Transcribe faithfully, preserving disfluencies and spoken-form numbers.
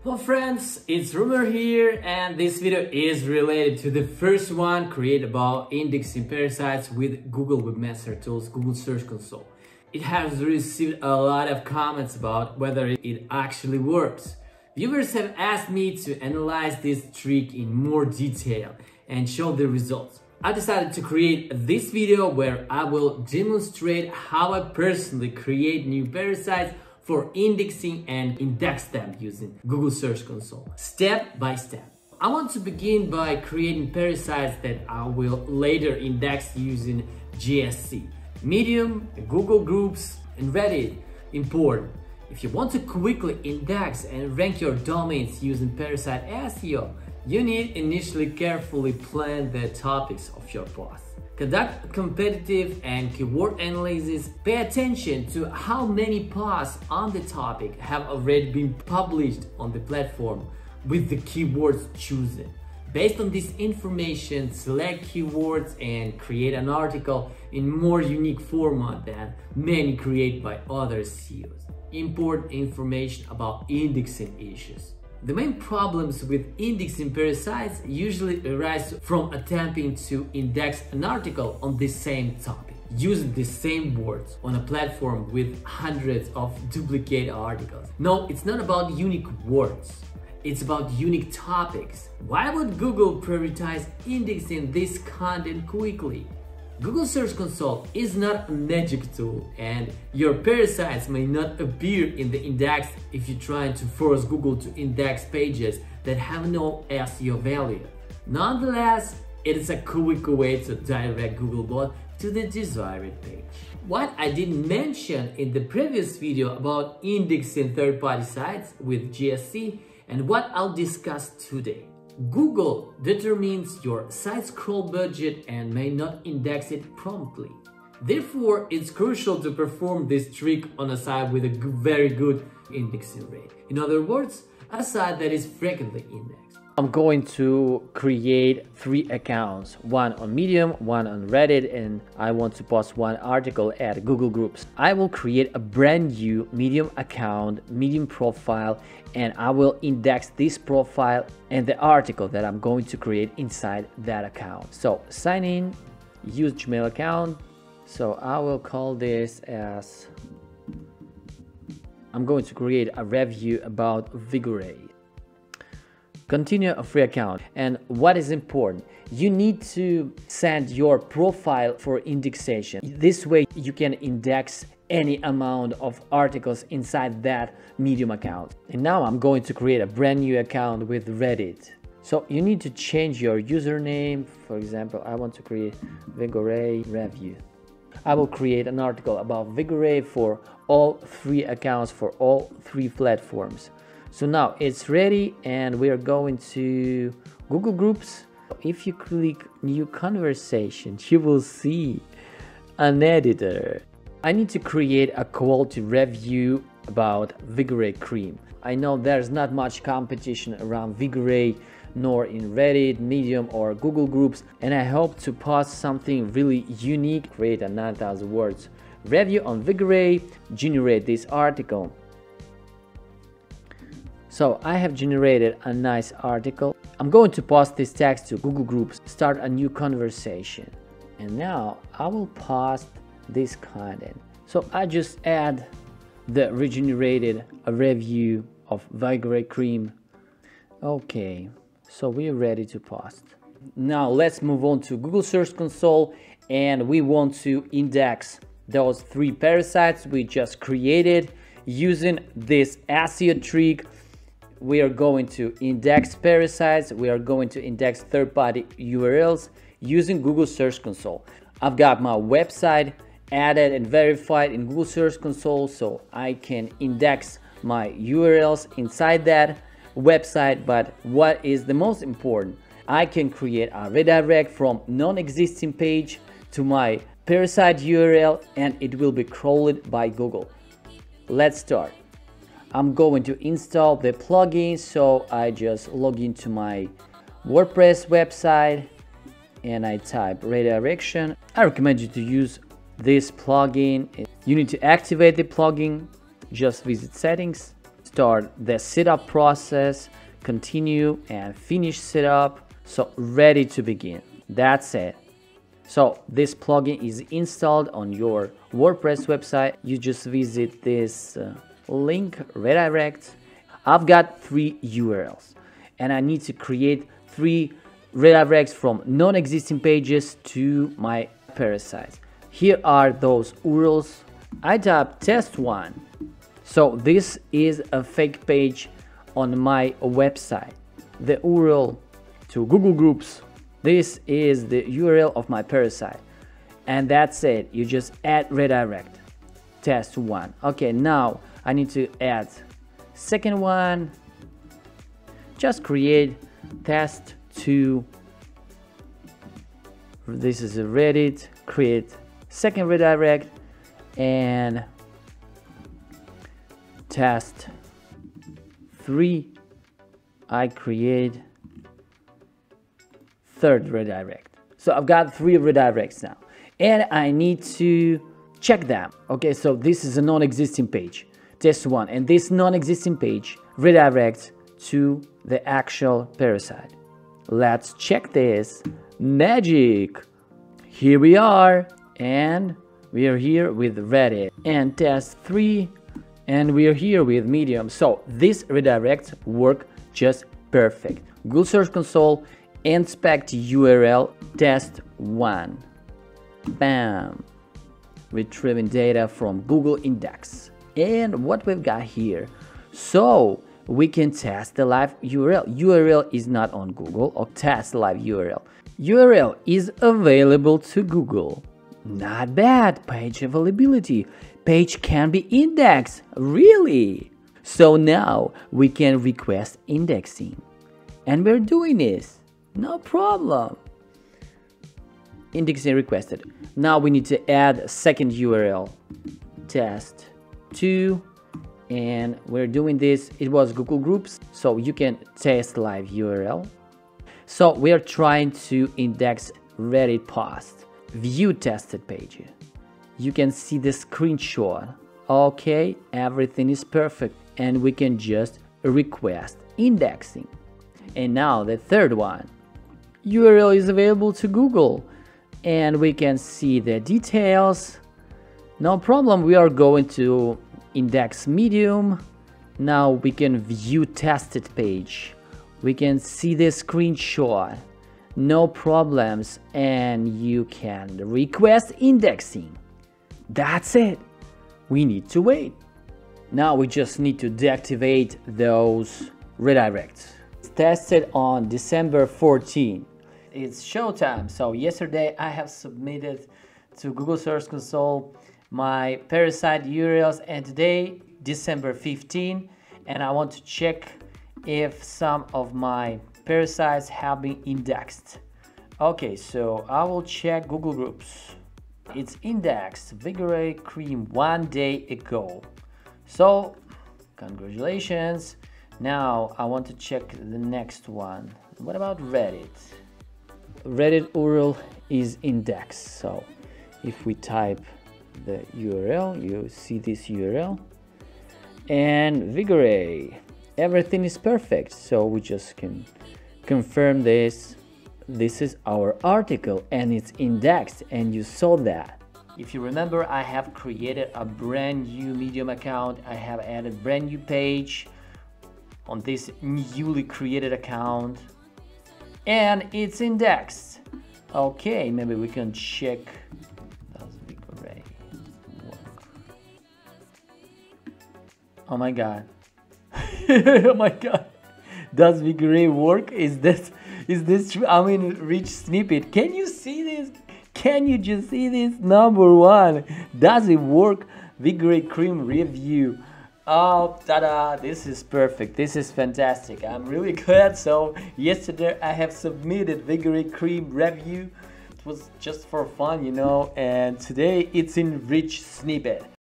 Hello friends, it's Rumor here, and this video is related to the first one created about indexing parasites with Google Webmaster Tools, Google Search Console. It has received a lot of comments about whether it actually works. Viewers have asked me to analyze this trick in more detail and show the results. I decided to create this video where I will demonstrate how I personally create new parasites for indexing and index them using Google Search Console, step by step. I want to begin by creating parasites that I will later index using G S C, Medium, Google Groups, and Reddit. Important. If you want to quickly index and rank your domains using Parasite S E O, you need initially carefully plan the topics of your post. Conduct competitive and keyword analysis. Pay attention to how many posts on the topic have already been published on the platform with the keywords chosen. Based on this information, select keywords and create an article in more unique format than many created by other S E Os. Important information about indexing issues. The main problems with indexing parasites usually arise from attempting to index an article on the same topic, using the same words on a platform with hundreds of duplicate articles. No, it's not about unique words. It's about unique topics. Why would Google prioritize indexing this content quickly? Google Search Console is not a magic tool, and your parasites may not appear in the index if you're trying to force Google to index pages that have no S E O value. Nonetheless, it is a quick way to direct Googlebot to the desired page. What I didn't mention in the previous video about indexing third-party sites with G S C and what I'll discuss today. Google determines your site scroll budget and may not index it promptly. Therefore, it's crucial to perform this trick on a site with a very good indexing rate. In other words, a site that is frequently indexed. I'm going to create three accounts, one on Medium, one on Reddit, and I want to post one article at Google Groups. I will create a brand new Medium account, Medium profile, and I will index this profile and the article that I'm going to create inside that account. So sign in, use Gmail account. So I will call this as, I'm going to create a review about Vigorate. Continue a free account. And what is important, you need to send your profile for indexation. This way you can index any amount of articles inside that Medium account. And now I'm going to create a brand new account with Reddit. So you need to change your username. For example, I want to create Vigorate review. I will create an article about Vigorate for all three accounts for all three platforms. So now it's ready, and we are going to Google Groups. If you click new conversation, you will see an editor. I need to create a quality review about Vigorate cream. I know there's not much competition around Vigorate, nor in Reddit, Medium, or Google Groups, and I hope to post something really unique. Create a nine thousand words review on Vigorate, generate this article. So I have generated a nice article. I'm going to post this text to Google Groups, start a new conversation. And now I will post this content. So I just add the regenerated review of Vigorate cream. Okay, so we are ready to post. Now let's move on to Google Search Console, and we want to index those three parasites we just created using this S E O trick. We are going to index parasites, we are going to index third-party U R Ls using Google Search Console. I've got my website added and verified in Google Search Console, so I can index my U R Ls inside that website. But what is the most important, I can create a redirect from non-existing page to my parasite U R L, and it will be crawled by Google. Let's start. I'm going to install the plugin, so I just log into my WordPress website and I type Redirection. I recommend you to use this plugin. You need to activate the plugin. Just visit settings, start the setup process, continue and finish setup. So ready to begin. That's it. So this plugin is installed on your WordPress website. You just visit this uh, link, redirect. I've got three U R Ls and I need to create three redirects from non-existing pages to my Parasite. Here are those U R Ls. I type test one. So this is a fake page on my website. The U R L to Google Groups. This is the U R L of my Parasite. And that's it. You just add redirect. Test one. Okay, now I need to add second one. Just create test two. This is a Reddit. Create second redirect and test three. I create third redirect. So I've got three redirects now and I need to check them. Okay, so this is a non-existing page, test one, and this non-existing page redirects to the actual Parasite. Let's check this. Magic. Here we are, and we are here with Reddit and test three, and we are here with Medium. So these redirects work just perfect. Google Search Console, inspect U R L, test one. Bam. Retrieving data from Google Index. And what we've got here. So we can test the live U R L. U R L is not on Google, or test live U R L. U R L is available to Google. Not bad. Page availability. Page can be indexed. Really? So now we can request indexing. And we're doing this. No problem. Indexing requested. Now we need to add a second U R L. Test two. And we're doing this. It was Google Groups. So you can test live U R L. So we are trying to index Reddit post. View tested page. You can see the screenshot. Okay, everything is perfect. And we can just request indexing. And now the third one. U R L is available to Google and we can see the details. No problem. We are going to index Medium. Now we can view tested page. We can see the screenshot. No problems, and you can request indexing. That's it. We need to wait. Now we just need to deactivate those redirects. It's tested on December fourteenth. It's showtime. So yesterday I have submitted to Google Search Console my Parasite U R Ls, and today December fifteenth, and I want to check if some of my parasites have been indexed. Okay, so I will check Google Groups. It's indexed Vigorate Cream one day ago. So congratulations. Now I want to check the next one. What about Reddit? Reddit U R L is indexed. So if we type the U R L, you see this U R L and Vigorate, everything is perfect. So we just can confirm this. This is our article and it's indexed, and you saw that. If you remember, I have created a brand new Medium account. I have added brand new page on this newly created account and it's indexed. Okay, maybe we can check. Does Vigorate work? Oh my god. Oh my god. Does Vigorate work? Is this is this true? I mean, rich snippet. Can you see this? Can you just see this? Number one. Does it work? Vigorate cream review. Oh, ta-da! This is perfect. This is fantastic. I'm really glad. So yesterday I have submitted Vigorate cream review. It was just for fun, you know, and today it's in rich snippet.